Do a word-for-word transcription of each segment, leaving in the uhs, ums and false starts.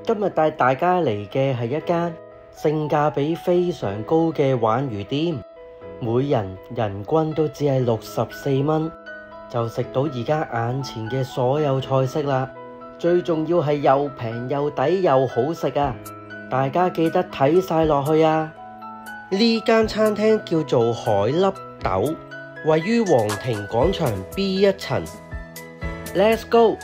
今日帶大家嚟嘅係一間性價比非常高嘅鯇魚店，每人人均都只係六十四蚊，就食到而家眼前嘅所有菜式啦。最重要係又平又抵又好食啊！大家記得睇晒落去啊！呢間餐廳叫做海粒豆，位於皇庭廣場 B 一層。Let's go！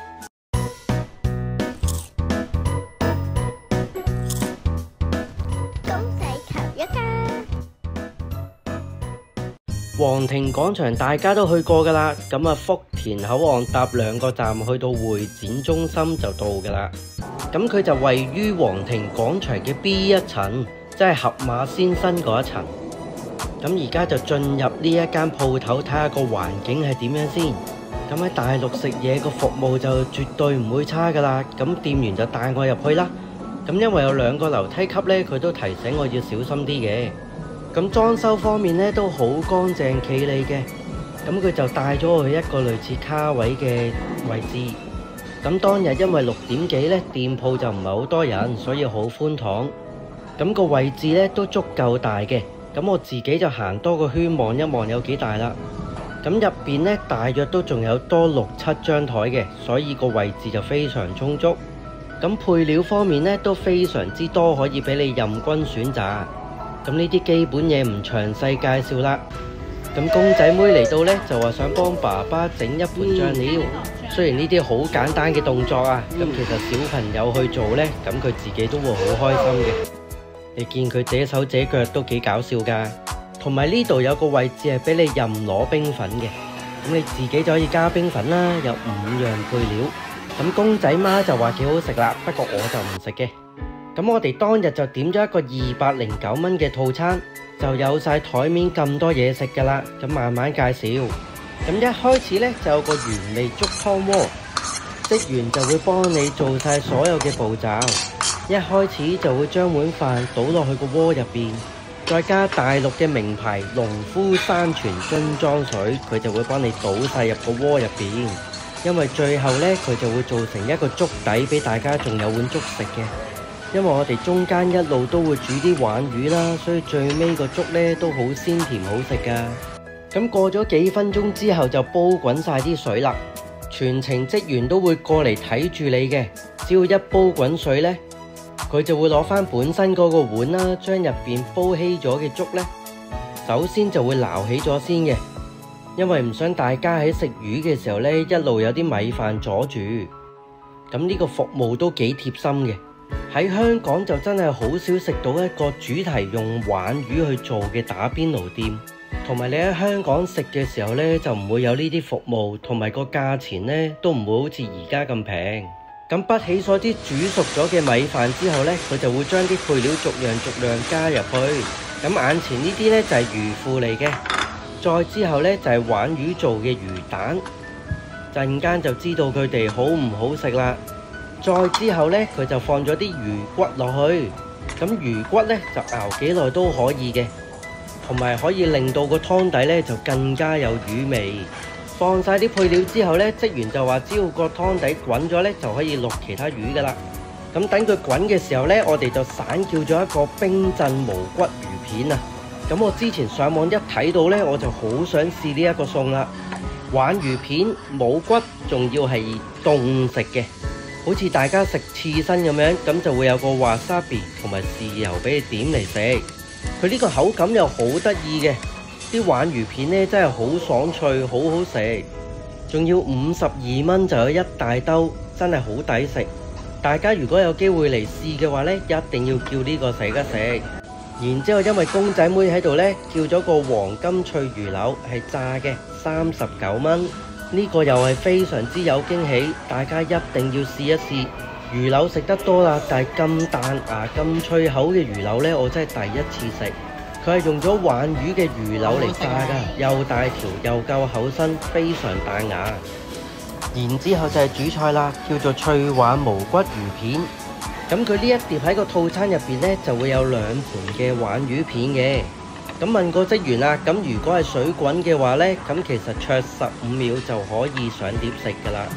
皇庭廣場大家都去過噶啦，咁啊福田口岸搭兩個站去到會展中心就到噶啦。咁佢就位於皇庭廣場嘅 B 一層，即係盒馬鮮生嗰一層。咁而家就進入呢一間鋪頭睇下個環境係點樣先。咁喺大陸食嘢個服務就絕對唔會差噶啦。咁店員就帶我入去啦。咁因為有兩個樓梯級呢，佢都提醒我要小心啲嘅。咁裝修方面咧都好乾淨企理嘅，咁佢就帶咗我去一個類似卡位嘅位置。咁當日因為六點幾咧，店鋪就唔係好多人，所以好寬敞。咁個位置咧都足夠大嘅，咁我自己就行多個圈望一望有幾大啦。咁入邊咧大約都仲有多六七張台嘅，所以個位置就非常充足。咁配料方面咧都非常之多，可以俾你任君選擇。咁呢啲基本嘢唔詳細介紹啦。咁公仔妹嚟到呢，就話想幫爸爸整一盤醬料。雖然呢啲好簡單嘅動作啊，咁其實小朋友去做呢，咁佢自己都會好開心嘅。你見佢這手這腳都幾搞笑噶。同埋呢度有個位置係俾你任攞冰粉嘅，咁你自己就可以加冰粉啦，有五樣配料。咁公仔媽就話幾好食啦，不過我就唔食嘅。咁我哋當日就點咗一個二百零九蚊嘅套餐，就有晒台面咁多嘢食噶啦。咁慢慢介紹。咁一開始呢，就有個原味粥湯鍋，職員就會幫你做晒所有嘅步驟。一開始就會將碗飯倒落去個鍋入邊，再加大陸嘅名牌農夫山泉樽裝水，佢就會幫你倒晒入個鍋入邊。因為最後呢，佢就會做成一個粥底俾大家，仲有碗粥食嘅。因為我哋中間一路都會煮啲鯇魚啦，所以最尾個粥呢都好鮮甜好食噶。咁過咗幾分鐘之後就煲滾晒啲水啦，全程職員都會過嚟睇住你嘅。只要一煲滾水呢，佢就會攞翻本身嗰個碗啦，將入邊煲稀咗嘅粥呢，首先就會撈起咗先嘅，因為唔想大家喺食魚嘅時候呢，一路有啲米飯阻住。咁呢個服務都幾貼心嘅。喺香港就真係好少食到一個主題用鯇魚去做嘅打邊爐店，同埋你喺香港食嘅時候呢，就唔會有呢啲服務，同埋個價錢呢都唔會好似而家咁平。咁不起所啲煮熟咗嘅米飯之後呢，佢就會將啲配料逐樣逐樣加入去。咁眼前呢啲呢就係魚腐嚟嘅，再之後呢就係鯇魚做嘅魚蛋，陣間就知道佢哋好唔好食啦。再之後呢，佢就放咗啲魚骨落去，咁魚骨呢，就熬幾耐都可以嘅，同埋可以令到個湯底呢就更加有魚味。放晒啲配料之後呢，職員就話只要個湯底滾咗呢，就可以落其他魚噶啦。咁等佢滾嘅時候呢，我哋就散叫咗一個冰鎮無骨魚片啊。咁我之前上網一睇到呢，我就好想試呢一個餸啦。鯇魚片冇骨，仲要係凍食嘅。好似大家食刺身咁樣，咁就會有個 wasabi 同埋豉油俾你點嚟食。佢呢個口感又好得意嘅，啲鯇魚片呢真係好爽脆，好好食。仲要五十二蚊就有一大兜，真係好抵食。大家如果有機會嚟試嘅話呢，一定要叫呢個食一食。然之後因為公仔妹喺度呢，叫咗個黃金脆魚柳係炸嘅，三十九蚊。呢個又係非常之有驚喜，大家一定要試一試。魚柳食得多啦，但係咁彈牙、咁脆口嘅魚柳呢，我真係第一次食。佢係用咗鯇魚嘅魚柳嚟炸㗎，又大條又夠厚身，非常彈牙。然之後就係主菜啦，叫做脆鯇無骨魚片。咁佢呢一碟喺個套餐入邊呢，就會有兩盤嘅鯇魚片嘅。咁問個職員啦，咁如果係水滾嘅話呢，咁其實焯十五秒就可以上碟食噶啦。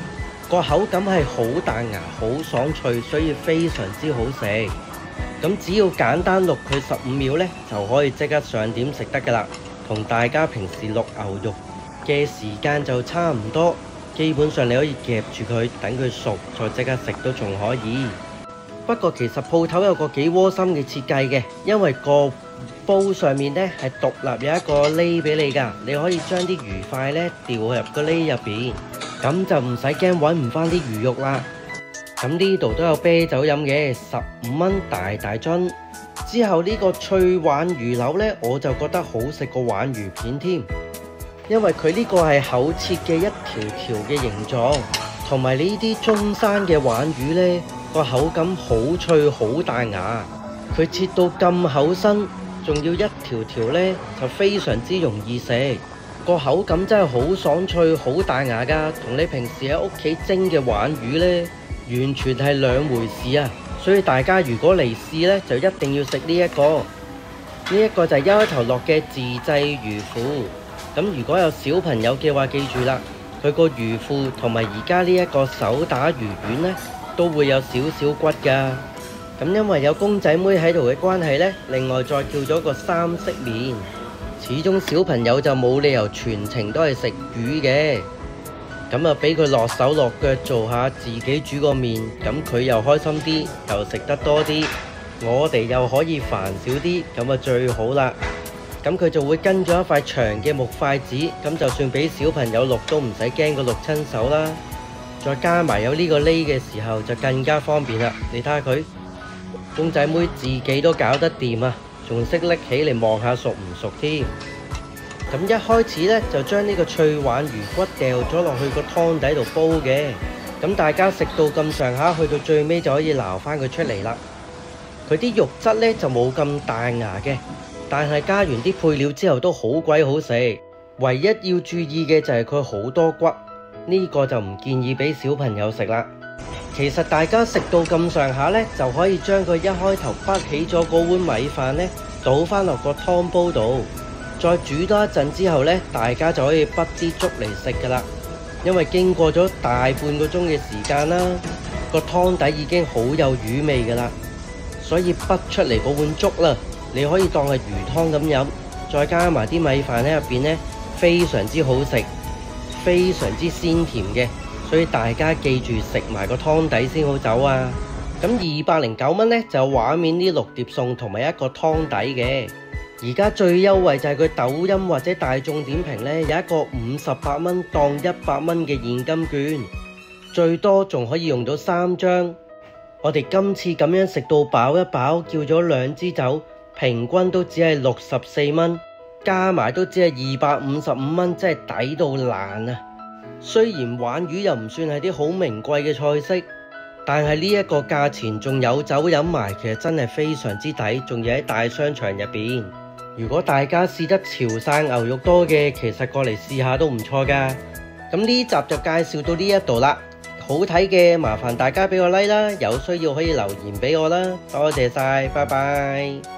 個口感係好彈牙、好爽脆，所以非常之好食。咁只要簡單淥佢十五秒呢，就可以即刻上點食得噶啦。同大家平時淥牛肉嘅時間就差唔多，基本上你可以夾住佢，等佢熟再即刻食都仲可以。不過其實鋪頭有個幾窩心嘅設計嘅，因為個煲上面呢係獨立有一個瀝俾你㗎，你可以將啲魚塊呢掉入個瀝入邊，咁就唔使驚揾唔返啲魚肉啦。咁呢度都有啤酒飲嘅，十五蚊大大樽。之後呢個脆鯇魚柳呢，我就覺得好食過鯇魚片添，因為佢呢個係厚切嘅一條條嘅形狀，同埋呢啲中山嘅鯇魚呢，個口感好脆好彈牙，佢切到咁厚身，仲要一條條呢，就非常之容易食，個口感真係好爽脆好彈牙㗎，同你平時喺屋企蒸嘅鯇魚呢，完全係兩回事啊！所以大家如果嚟試呢，就一定要食呢一個。呢一個就係一開頭落嘅自製魚腐。咁如果有小朋友嘅話，記住啦，佢個魚腐同埋而家呢一個手打魚丸呢，都會有少少骨㗎。咁因為有公仔妹喺度嘅關係呢，另外再叫咗個三色麵。始終小朋友就冇理由全程都係食魚嘅。咁啊，俾佢落手落腳做下自己煮個麵，咁佢又開心啲，又食得多啲，我哋又可以煩少啲，咁啊最好啦。咁佢就會跟咗一塊長嘅木筷子，咁就算俾小朋友淥都唔使驚個淥親手啦。再加埋有呢個瀝嘅時候，就更加方便啦。你睇下佢，公仔妹自己都搞得掂啊，仲識拎起嚟望下熟唔熟添。咁一開始呢，就將呢個脆鯇魚骨掉咗落去個湯底度煲嘅，咁大家食到咁上下，去到最尾就可以撈翻佢出嚟啦。佢啲肉質呢，就冇咁彈牙嘅，但係加完啲配料之後都好鬼好食。唯一要注意嘅就係佢好多骨，呢個就唔建議俾小朋友食啦。其實大家食到咁上下呢，就可以將佢一開頭潷起咗嗰碗米飯呢，倒翻落個湯煲度。再煮多一陣之後呢，大家就可以潷啲粥嚟食噶啦。因為經過咗大半個鐘嘅時間啦，個湯底已經好有魚味噶啦，所以潷出嚟嗰碗粥啦，你可以當係魚湯咁飲，再加埋啲米飯喺入邊呢，非常之好食，非常之鮮甜嘅，所以大家記住食埋個湯底先好走啊！咁二百零九蚊呢，就有畫面呢六碟餸同埋一個湯底嘅。而家最優惠就係佢抖音或者大眾點評呢，有一個五十八蚊當一百蚊嘅現金券，最多仲可以用到三張。我哋今次咁樣食到飽一飽，叫咗兩支酒，平均都只係六十四蚊，加埋都只係二百五十五蚊，真係抵到爛啊！雖然鯇魚又唔算係啲好名貴嘅菜式，但係呢一個價錢仲有酒飲埋，其實真係非常之抵，仲要喺大商場入邊。如果大家試得潮汕牛肉多嘅，其實過嚟試下都唔錯㗎。咁呢集就介紹到呢一度啦，好睇嘅麻煩大家俾個 like 啦，有需要可以留言俾我啦，多謝晒，拜拜。